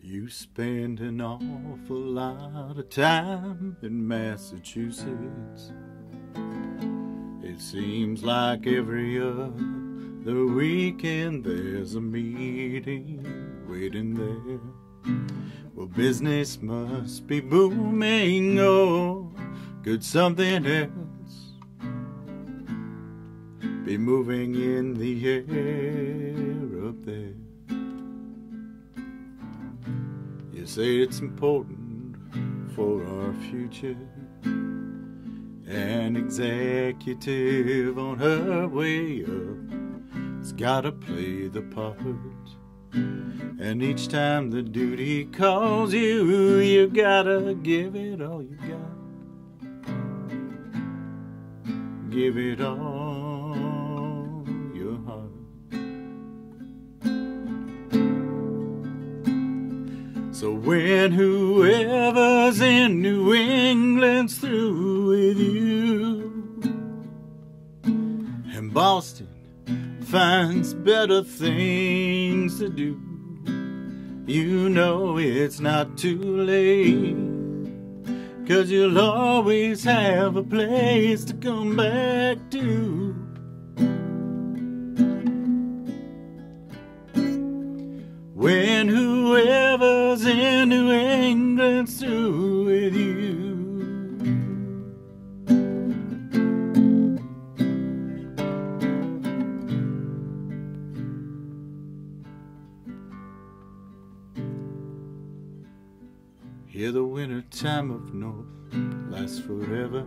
You spend an awful lot of time in Massachusetts. It seems like every other weekend there's a meeting waiting there. Well, business must be booming, or could something else be moving in the air up there? You say it's important for our future. An executive on her way up has gotta play the part. And each time the duty calls you, you gotta give it all you got. Give it all your heart. So when whoever's in New England's through with you, and Boston finds better things to do, you know it's not too late, 'cause you'll always have a place to come back to. When whoever's in New England's through with you. Here the winter time of North lasts forever.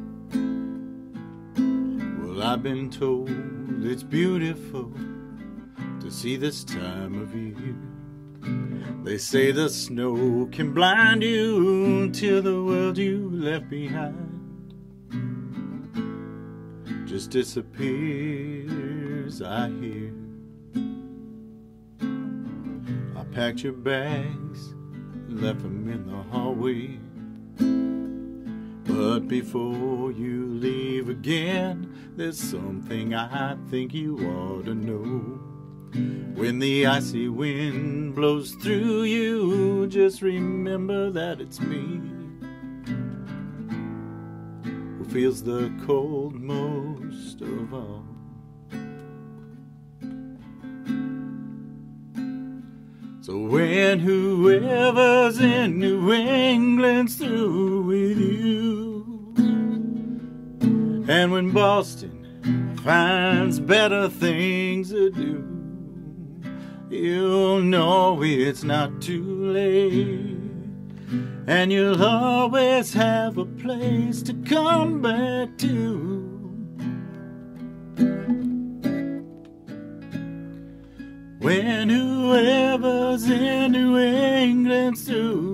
Well, I've been told it's beautiful to see this time of year. They say the snow can blind you till the world you left behind just disappears, I hear. I packed your bags, left them in the hallway, but before you leave again, there's something I think you ought to know. When the icy wind blows through you, just remember that it's me who feels the cold most of all. So when whoever's in New England's through with you, and when Boston finds better things to do, you'll know it's not too late, and you'll always have a place to come back to. When whoever's in New England's through